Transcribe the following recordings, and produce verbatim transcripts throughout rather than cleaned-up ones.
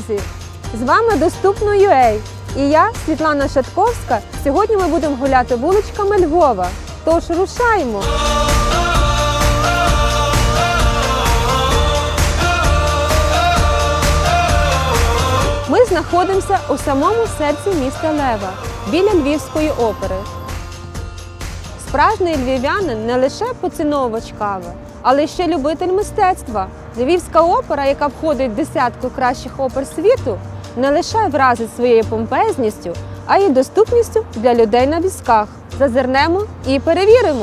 друзі! З вами Доступно.ua і я, Світлана Шатковська. Сьогодні ми будемо гуляти вуличками Львова. Тож рушаймо! Ми знаходимося у самому серці міста Лева, біля Львівської опери. Справжній львів'янин не лише поціновувач кави, але ще любитель мистецтва. Львівська опера, яка входить в десятку кращих опер світу, не лише вразить своєю помпезністю, а й доступністю для людей на візках. Зазирнемо і перевіримо.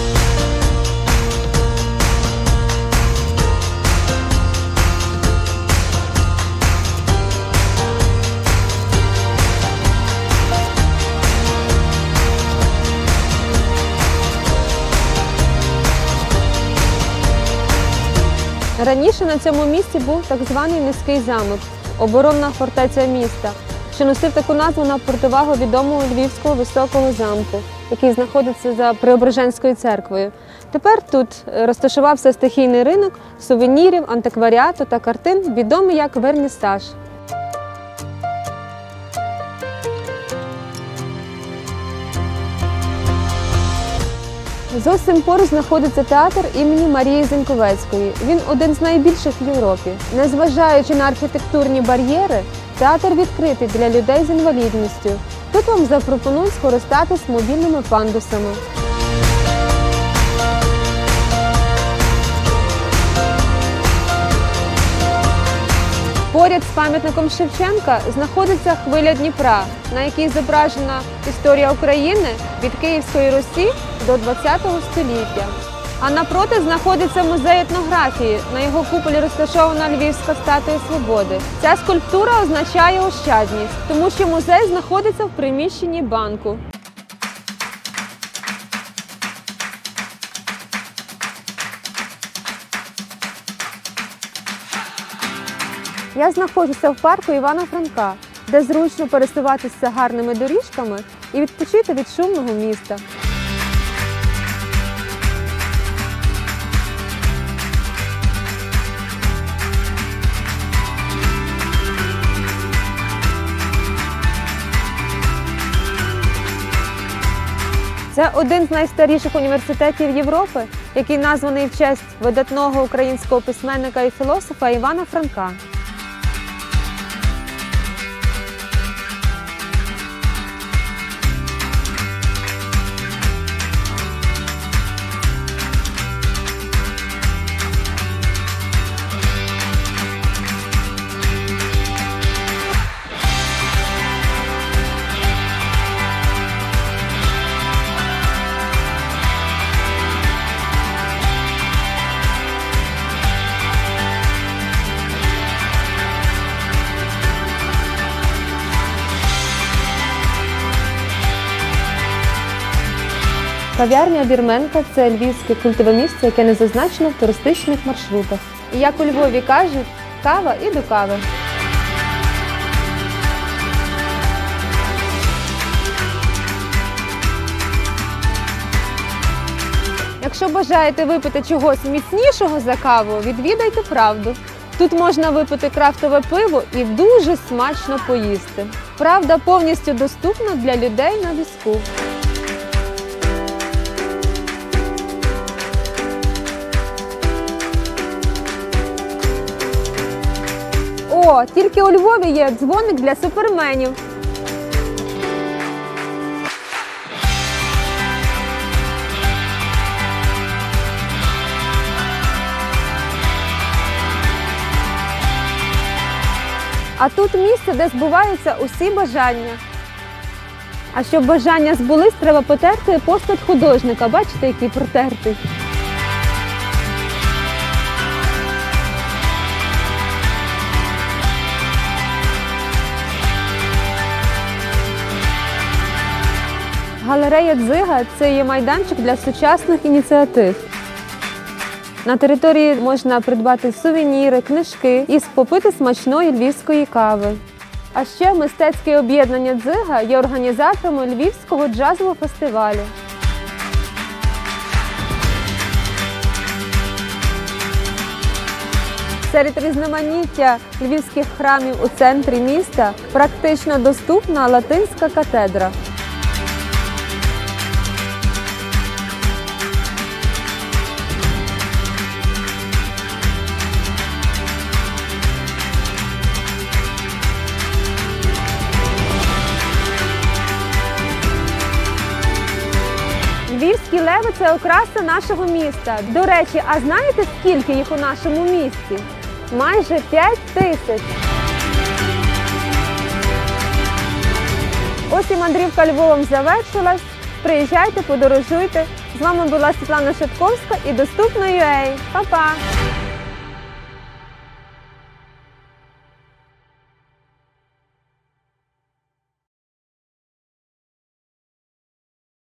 Раніше на цьому місці був так званий Низький замок – оборонна фортеця міста, що носив таку назву на противагу відомого Львівського Високого замку, який знаходиться за Преображенською церквою. Тепер тут розташувався стихійний ринок сувенірів, антикваріату та картин, відомий як Вернісаж. Зовсім поруч знаходиться театр імені Марії Зеньковецької. Він один з найбільших в Європі. Незважаючи на архітектурні бар'єри, театр відкритий для людей з інвалідністю. Тут вам запропонують скористатись мобільними пандусами. Поряд з пам'ятником Шевченка знаходиться хвиля Дніпра, на якій зображена історія України від Київської Русі до двадцятого століття. А напроти знаходиться музей етнографії. На його куполі розташована Львівська статуя Свободи. Ця скульптура означає ощадність, тому що музей знаходиться в приміщенні банку. Я знаходжуся в парку Івана Франка, де зручно пересуватися гарними доріжками і відпочити від шумного міста. Це один з найстаріших університетів Європи, який названий в честь видатного українського письменника і філософа Івана Франка. Кав'ярня «Вірменка» – це львівське культове місце, яке не зазначено в туристичних маршрутах. І як у Львові кажуть, кава і до кави. Якщо бажаєте випити чогось міцнішого за каву, відвідайте «Правду». Тут можна випити крафтове пиво і дуже смачно поїсти. «Правда» повністю доступна для людей на візку. О, тільки у Львові є дзвоник для суперменів. А тут місце, де збуваються усі бажання. А щоб бажання збулись, треба потерти постать художника. Бачите, який протертий? Галерея «Дзига» – це є майданчик для сучасних ініціатив. На території можна придбати сувеніри, книжки і попити смачної львівської кави. А ще мистецьке об'єднання «Дзига» є організаторами Львівського джазового фестивалю. Серед різноманіття львівських храмів у центрі міста практично доступна Латинська катедра. Львівські леви – це окраса нашого міста. До речі, а знаєте, скільки їх у нашому місті? Майже п'ять тисяч. Ось і мандрівка Львовом завершилась. Приїжджайте, подорожуйте. З вами була Світлана Шатковська і Доступно.ua. Па-па!